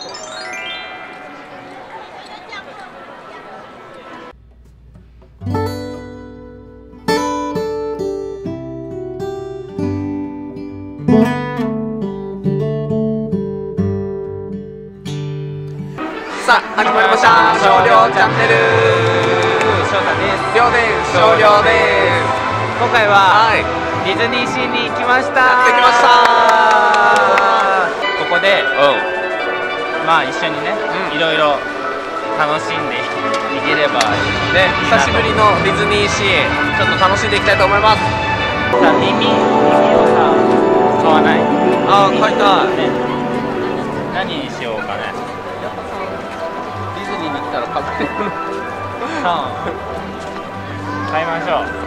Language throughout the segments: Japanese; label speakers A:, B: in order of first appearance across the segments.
A: さあ始まりました少量チャンネル。
B: 翔太です。
A: りょうです。少量です。
B: 今回は、
A: はい、
B: ディズニーシーに来ました。
A: やってきました
B: ここで、まあ一緒にね、いろいろ楽しんでいければ
A: ね、久しぶりのディズニーシーちょっと楽しんでいきたいと思います。
B: さあ耳をさ買わない？
A: ああ、買いたい、
B: ね、何にしようかね。
A: ディズニーに来たら買ってるの
B: 買いましょう。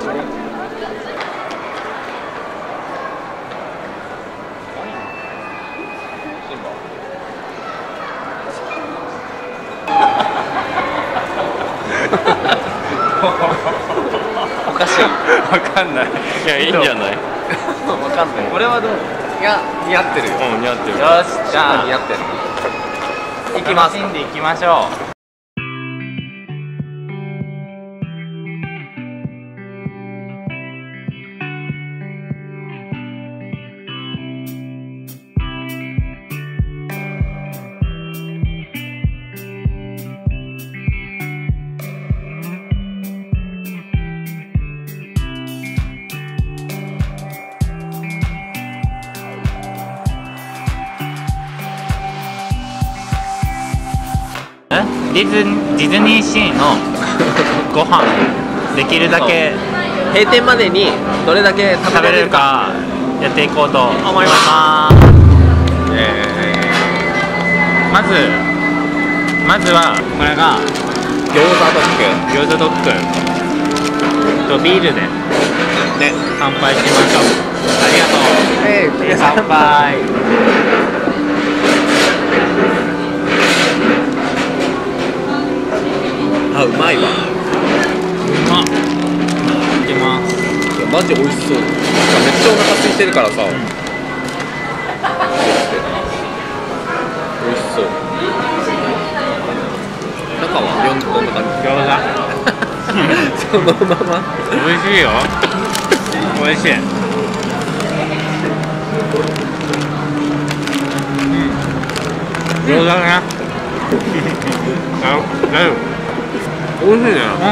A: おかしい。
B: わかんない。いや、いいんじゃない？
A: わかんない。
B: これはどう？
A: いや、似合ってるよ。
B: 似合ってる。よし、じゃあ
A: 似合ってる。行きます。
B: 楽しんでいきましょう。ディズニーシーのご飯できるだけ
A: 閉店までにどれだけ
B: 食べれるかやっていこうと思います。まずはこれが餃子ドッグとビールでね、乾杯しましょう。ありがとう。乾杯。
A: あ、うまいわ。
B: うまっ。いきます。
A: いや、マジ美味しそう。めっちゃお腹空いてるからさ。美味しそう。中はどんな感じ？
B: 餃子。
A: そのまま。
B: 美味しいよ。美味しい。餃子ね。大丈夫。
A: 美味しいね。
B: うん。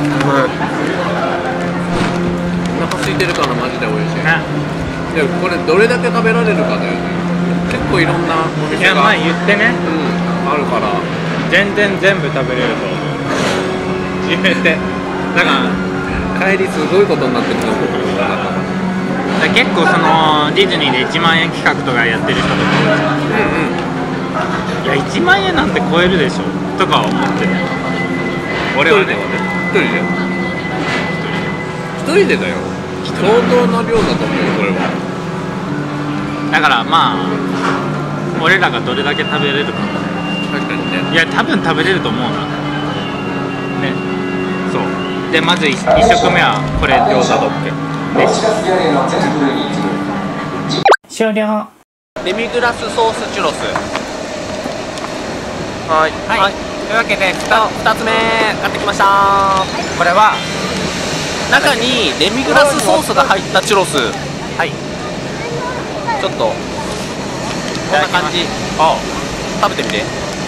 A: お腹空いてるからマジで美味しい。
B: ね。
A: でもこれどれだけ食べられるかだよね。結構いろんなお店が。
B: いや、まあ言ってね。
A: あるから。
B: 全部食べれると思う。言えて。だから
A: 帰りすごいことになってると思う。
B: 結構そのディズニーで1万円企画とかやってる人とかいや1万円なんて超えるでしょとか思ってる。俺はね、
A: 一人でだよ。相当な量だと思うよ、これは。
B: だからまあ俺らがどれだけ食べれるか。
A: 確かにね。
B: いや多分食べれると思うな。ね。そうでまず1食目はこれ餃子ドッグ終了。
A: デミグラスソースチュロス。はい、
B: というわけで
A: 2つ目買ってきました。
B: これは
A: 中にデミグラスソースが入ったチュロス。
B: はい、
A: ちょっとこんな感じ。食べてみて。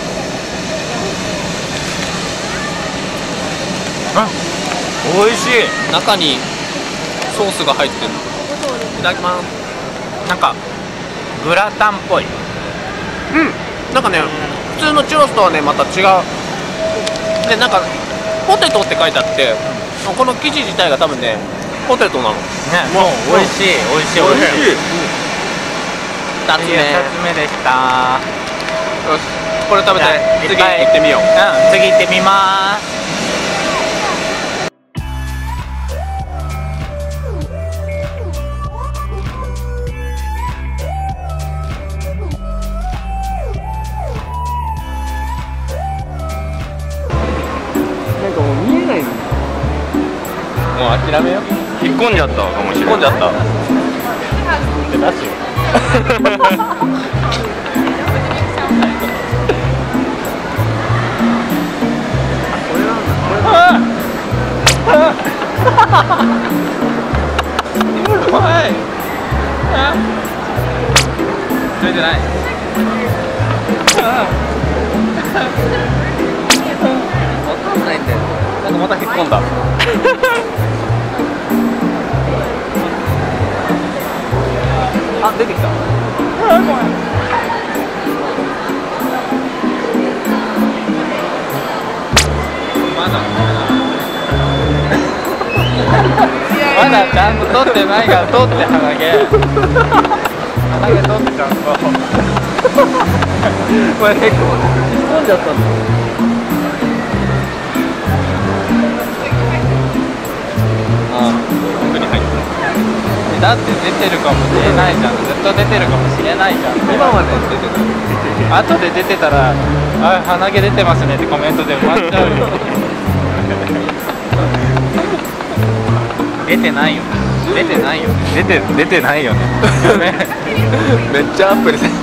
B: おいしい。
A: 中にソースが入ってる。いただきます。
B: なんかグラタンっぽい。
A: なんかね、普通のチュロスとはねまた違う。で、なんかポテトって書いてあって、この生地自体が多分ねポテトなの。ね、
B: もう美味しい。2つ目でした。
A: よし、これ食べて次行ってみよう。
B: 次行ってみます。
A: なんかもう見えないの。もう諦めよう。
B: 引っ込んじゃったかもしれない。
A: 引っ込んじゃった。
B: 出しよ。 忘れてない。
A: わかんないんだよ。なんかまた引っ込んだ。あ、出てきた。
B: まだちゃんと取ってないから取って鼻毛取ってちゃんと
A: これ結構引っ込んじゃったんだ。あ、奥に入った。
B: だって出てるかもしれないじゃん。ずっと出てるかもしれないじゃん。
A: 今まで出てた。
B: 後で出てたら「あ、鼻毛出てますね」ってコメントで終わっちゃうよ。出てないよね。出てないよね。出てないよね。
A: めっちゃアップにさ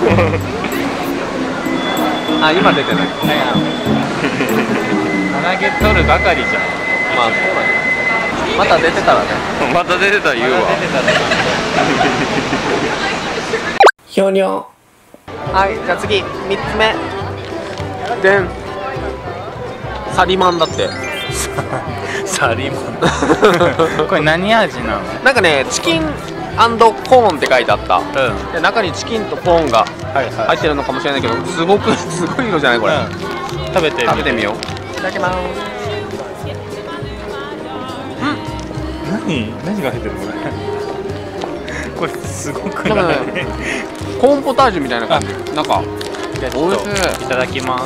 A: あ、今出てない。
B: 鼻毛取るばかりじゃん。
A: まあそうだね。また出てたらね。
C: また出てたら言うわ。
A: ひょにょ。はい、じゃあ次3つ目。でん。サリマンだって。
B: サリマン。これ何味なの？
A: なんかね、チキン&コーンって書いてあった。で中にチキンとコーンが入ってるのかもしれないけど、すごい色じゃないこれ。
B: 食べて
A: みよう。いただきます。
B: 何が入ってるのこれ？これすごくない？
A: コーンポタージュみたいな感じ。なんか
B: おいしい。いただきます。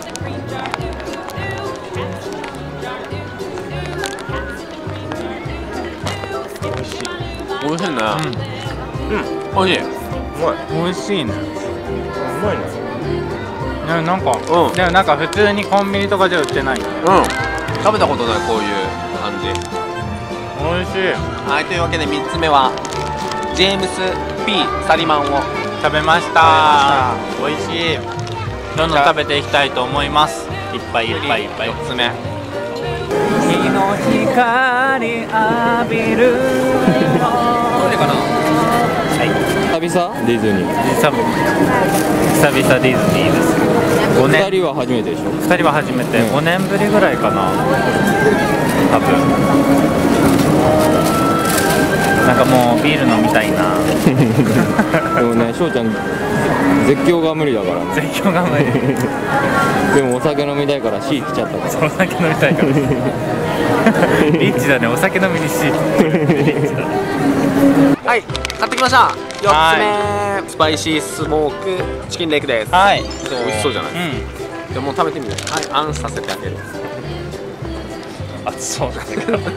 A: おいしいね。うん、おいしい。
B: おいしいね。
C: うまいね。
B: でもなんか、でもなんか普通にコンビニとかじゃ売ってない。
A: 食べたことないこういう感じ。
B: おいしい。
A: はい、というわけで3つ目はジェームス P サリマンを
B: 食べました。おいしい。どんどん食べていきたいと思います。いっぱい。
A: 4つ目。
B: 日の光浴びる。
A: どれかな。
C: 久々ディズニー。
B: 久々ディズニーです。5年。
C: 2人は初めてでしょ。
B: 2人は初めて。5年ぶりぐらいかな。多分。なんかもうビール飲みたいな。
C: でもね、翔ちゃん絶叫が無理だからね。
B: 絶叫が無理。
C: でもお酒飲みたいから C 来ちゃったから。
B: お酒飲みたいから。リッチだね。お酒飲みに C。
A: はい、買ってきました。4つ目、スパイシースモークチキンレイクです。
B: はい。
A: 美味しそうじゃない。でも食べてみる。はい、あんさせてあげる。
B: 熱そうだけど。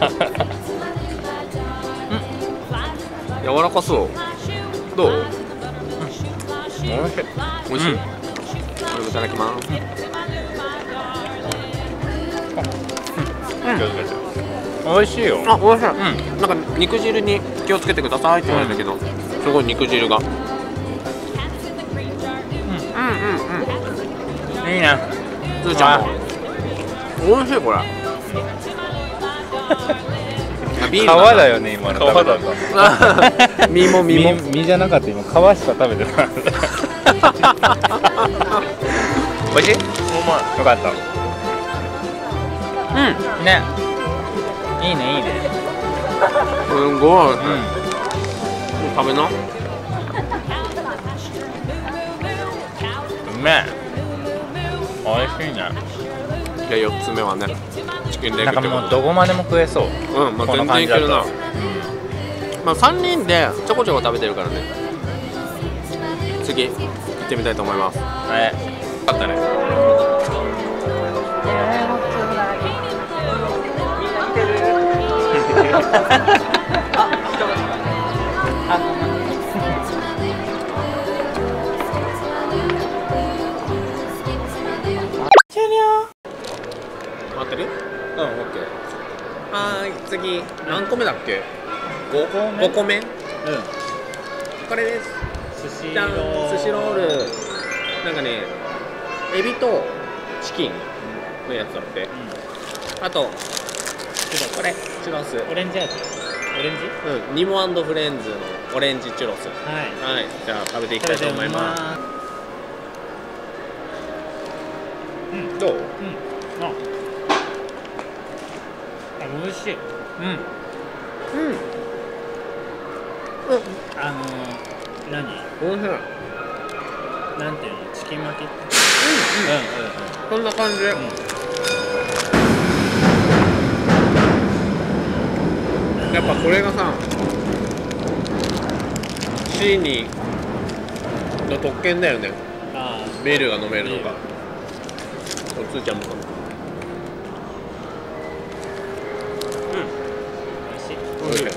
A: 柔らかそう。どう？おいしい。これもいただきます。
B: おいしいよ。
A: あ、おいしい。なんか肉汁に気をつけてくださいって言われたけど、すごい肉汁が。
B: いいね。
A: つーちゃんも。おいしいこれ。
B: 皮だよね今の。皮だった。
A: 身も
B: 身じゃなかった。今皮しか食べてない。おいしい？うまい。よかった。ね。いいね。
A: すごい。食べな。
B: うめえ。おいしいね。
A: じゃあ4つ目はね、チキンレイクってことで。
B: なんかもうどこまでも食えそう。
A: まあ全然いけるな。まあ3人でちょこちょこ食べてるからね。次行ってみたいと思います。よかったね。待ってる？オッケー。はーい、次何個目だっけ？5個目？これです。じゃん、寿司ロール。なんかね、エビとチキンのやつだって。あとこれチュロス。
B: オレンジ味。 オレンジ？
A: うん、ニモ&フレンズのオレンジチュロス。はい、じゃあ食べていきたいと思います。どう？
B: 美味しい。何？
A: おいしい。
B: なんていうの？チキン巻き？
A: こんな感じ。やっぱこれがさ、シーニーの特権だよね。ビールが飲めるのか。おつーちゃんもかも。おいしい。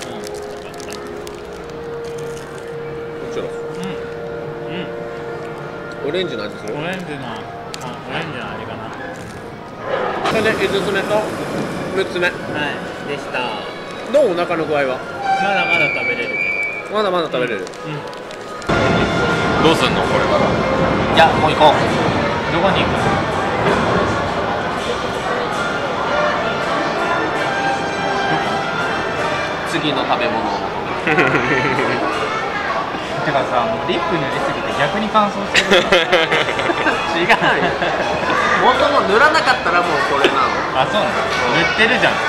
A: オレンジの味する？
B: オレンジの味かな。
A: それで5つ目と6つ目。
B: はい、でした。
A: どうお腹の具合は？
B: まだまだ食べれるけど。
A: まだまだ食べれる。
C: どうすんのこれから？
B: いや、もう行こう。どこに行く？
A: 次の食べ物。
B: てかさ、もうリップ塗りすぎて逆に乾燥してる。
A: 違うよ。もとも塗らなかったらもうこれなの。
B: あ、そうなの？塗ってるじゃん。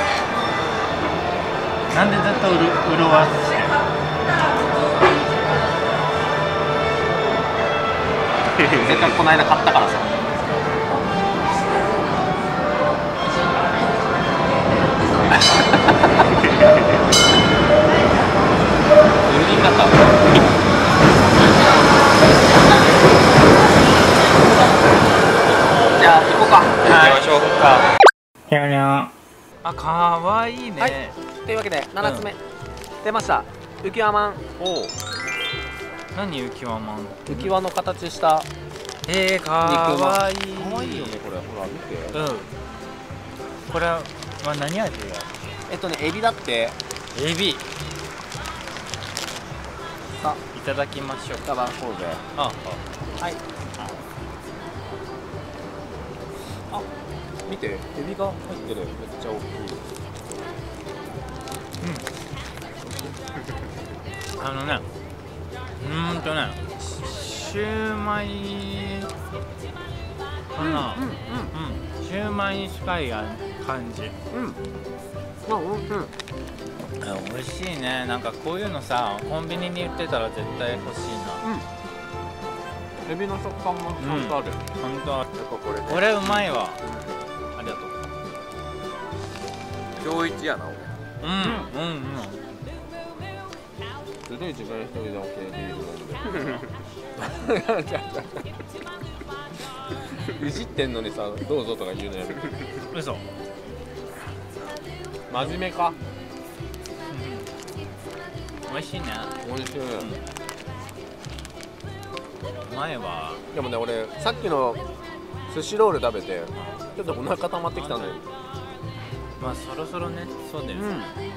B: なんでずっと潤わずしてるの？
A: 絶対この間買ったからさ。塗り方。じゃあ行こうか。
C: 行きましょうか。
B: にゃにゃ。あ、かわいいね。
A: はい。というわけで7つ目、出ました。浮き輪まん。
B: 何浮き輪まん？
A: 浮き輪の形した
B: かわいい。
A: かわいいよねこれ。ほら見て。
B: これは何味が？
A: エビだって。
B: エビ。
A: さあ
B: いただきましょう。
A: いただこうぜ。はい。見て、エビが入ってる。めっちゃ大きい。
B: シューマイかな。シューマイに近い感じ。美味しいね。なんかこういうのさ、コンビニに売ってたら絶対欲しいな。
A: エビの食感もちゃんとある。
B: 本当。これうまいわ。ありがとう。
C: 今日一やな俺。
A: すごい自分一人でオケビール飲んで。いじってんのにさ、どうぞとか言うのやる。
B: 嘘。
A: 真面目か。
B: 美味しいね。
A: 美味しい。
B: うまいわ。
A: でもね、俺さっきの寿司ロール食べてちょっとお腹溜まってきたのよ。
B: まあそろそろね。そうだよね。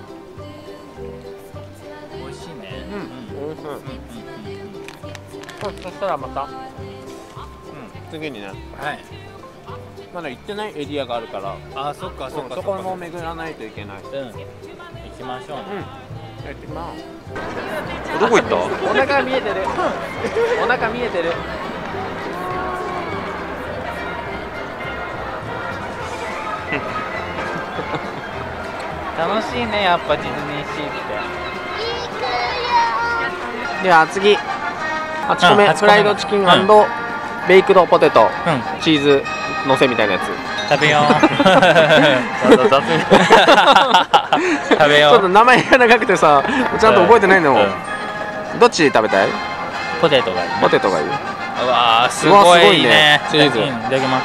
B: 美味しいね。
A: 美味しい。そしたらまた次にね。
B: はい。
A: まだ行ってないエリアがあるから。
B: あ、そっかそっか。
A: そこも巡らないといけない。
B: 行きましょうね。
A: 行ってきます。
C: どこ行った？
A: お腹見えてる。お腹見えてる。
B: 楽しいね、やっぱディズニーシーって。
A: では次、8個目、フライドチキン&ベイクドポテト、チーズのせみたいなやつ。
B: 食べよう。食べよう。
A: ちょっと名前が長くてさ、ちゃんと覚えてないの。どっち食べたい？
B: ポテトがいい。
A: ポテトがいい。
B: うわー、すごいね。
A: チーズ。
B: いただきます。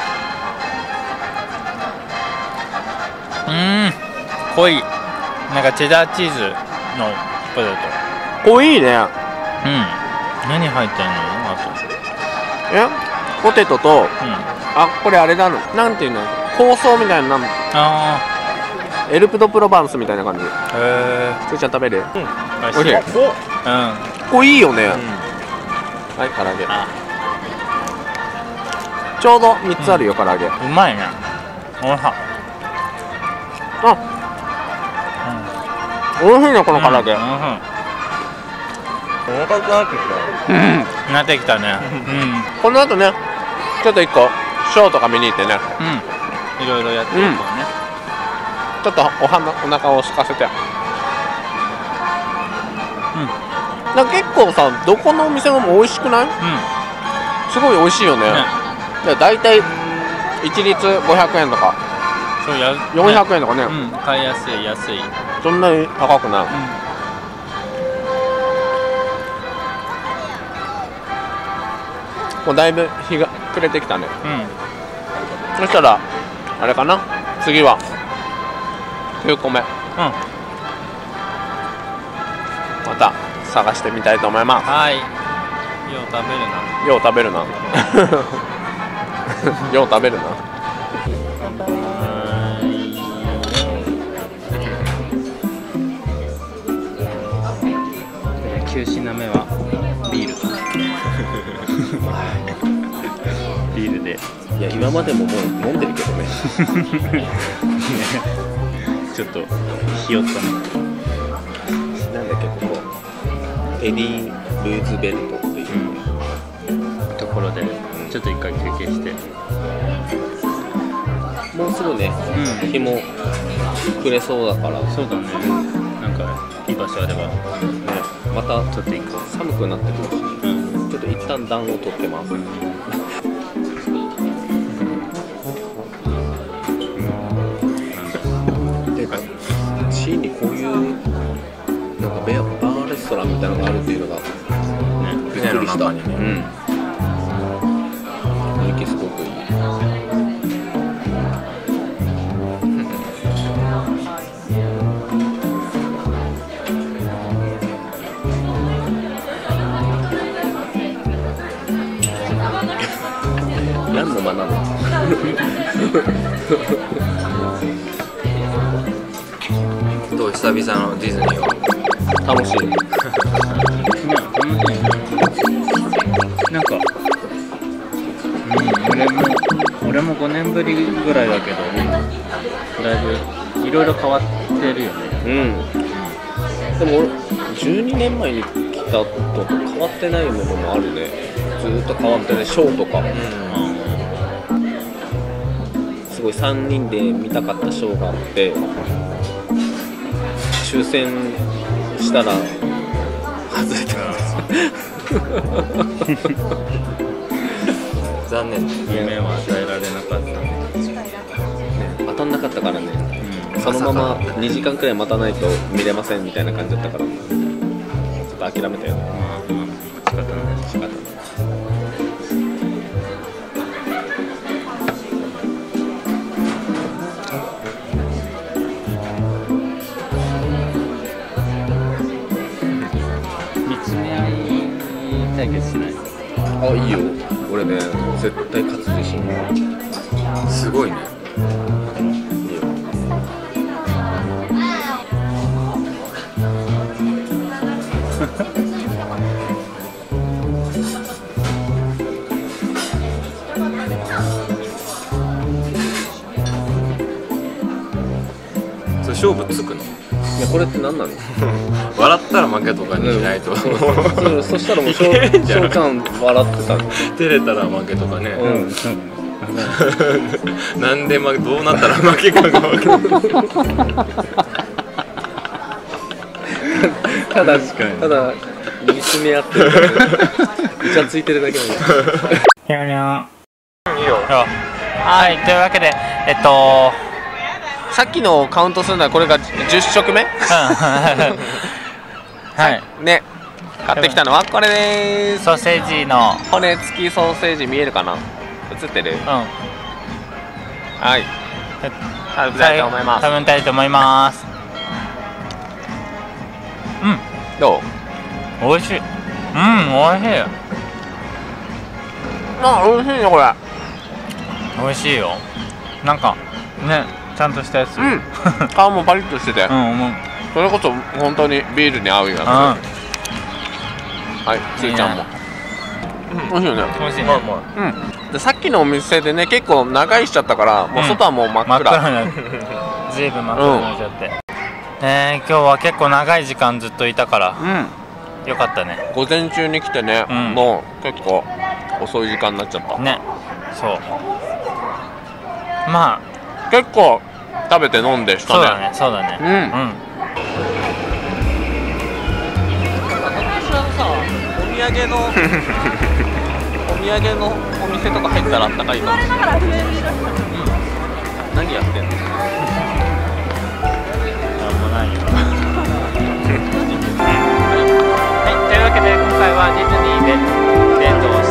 B: 濃い。なんかチェダーチーズのポテ
A: ト。濃いね。
B: 何入ってんの？あ
A: と。ポテトと、これあれだの。なんていうの？香草みたいな。エルプ・ド・プロバンスみたいな感じ。つーちゃん食べる？
B: おいしい。
A: 濃いよね。はい、唐揚げ。ちょうど3つあるよ、唐揚げ。
B: うまいね。おいしい。
A: 美味しいねこの唐揚げ。
B: お腹痛くなってきたね。
A: この後ねちょっと1個ショーとか見に行ってね、
B: いろいろやってるからね。
A: ちょっとお腹を空かせて。なんか結構さ、どこのお店も美味しくない？すごい美味しいよね。だいたい一律500円とか400円とかね。
B: 買いやすい安い。
A: そんなに高くない。もうだいぶ日が暮れてきたね。そしたらあれかな、次は9個目、また探してみたいと思います。
B: はい。よう食べるな。
A: よう食べるな。
B: 9品目はビール。ビールで。
A: いや今までももう飲んでるけどね。
B: ちょっとひよったね。
A: なんだっけここエディ・ルーズベルトっていう、
B: ところでちょっと一回休憩して、
A: もうすぐね、日も暮れそうだから。
B: そうだね。なんかいい場所あればね、
A: また
B: ちょっと行こう。
A: 寒くなってくるし、ちょっと一旦暖を取ってます。シーにこういうなんかバーレストランみたいなのがあるっていうのがびっくりした。雰囲気すごくいい。何の間なの？
C: どう久々のディズニーは？
A: 楽しい。
B: なんか、俺も5年ぶりぐらいだけど、だいぶいろいろ変わってるよね。
A: でも俺12年前に来たと変わってないものもあるね。ずっと変わってね、ショーとか。すごい3人で見たかったショーがあって。抽選したら外れたんです。
C: 残念。
B: 夢は与えられなかったね。
A: 当たんなかったからね、そのまま2時間くらい待たないと見れませんみたいな感じだったから、ちょっと諦めたよね。
B: 仕方ない。対決しない？
A: あ、いいよ。俺ね、絶対勝つ自信が。
C: すごいね。
A: いいよ。
C: それ勝負つくの？
A: いやこれって何なの？
C: 笑ったら負けとかにしないと。
A: そしたらもう翔ちゃん笑ってた。
C: 照れたら負けとかね。なんでどうなったら負けかが分かる。
A: ただ見つめ合ってるだけでイチャついてるだけなん
B: で。
A: いいよ。
B: はい、というわけで
A: さっきのカウントするのはこれが10食目？
B: はい
A: ね、買ってきたのはこれでーす。
B: ソーセージの
A: 骨付きソーセージ見えるかな？映ってる？はい、食べたいと思います。
B: 食べたいと思います。
A: どう？
B: 美味しい。美味しい。
A: あ、美味しいねこれ。
B: 美味しいよ。なんかね、ちゃんとしたやつ。
A: 皮もパリッとしてて、それこそ本当にビールに合うような。はい、つーちゃんも。美味しいよね。
B: 美味しいね。
A: でさっきのお店でね、結構長居しちゃったから、もう外はもう真っ暗。
B: ずいぶん真っ暗になっちゃって。 今日は結構長い時間ずっといたから、よかったね。
A: 午前中に来てね、もう結構遅い時間になっちゃった
B: ね。そう、ま
A: あ結構食べて飲んでしたね。
B: そうだね、そうだね。
A: 私はさ、お土産のお土産のお店とか入ったらあったかいかもしれない。何やってんの？
B: なんもないよ。はい、というわけで今回はディズニーでデートを